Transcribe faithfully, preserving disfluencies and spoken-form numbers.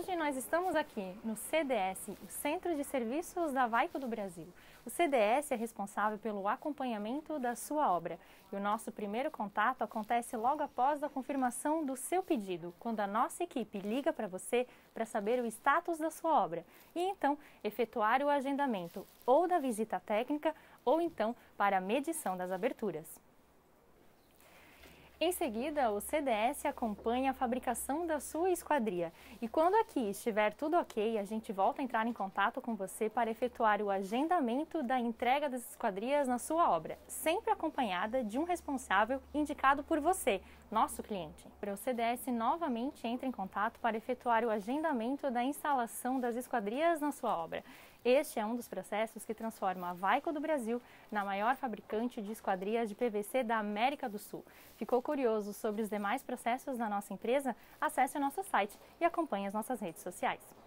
Hoje nós estamos aqui no C D S, o Centro de Serviços da Vaico do Brasil. O C D S é responsável pelo acompanhamento da sua obra e o nosso primeiro contato acontece logo após a confirmação do seu pedido, quando a nossa equipe liga para você para saber o status da sua obra e então efetuar o agendamento ou da visita técnica ou então para a medição das aberturas. Em seguida, o C D S acompanha a fabricação da sua esquadria e quando aqui estiver tudo ok, a gente volta a entrar em contato com você para efetuar o agendamento da entrega das esquadrias na sua obra, sempre acompanhada de um responsável indicado por você, nosso cliente. O C D S novamente entra em contato para efetuar o agendamento da instalação das esquadrias na sua obra. Este é um dos processos que transforma a Vaico do Brasil na maior fabricante de esquadrias de P V C da América do Sul. Ficou curioso sobre os demais processos da nossa empresa? Acesse o nosso site e acompanhe as nossas redes sociais.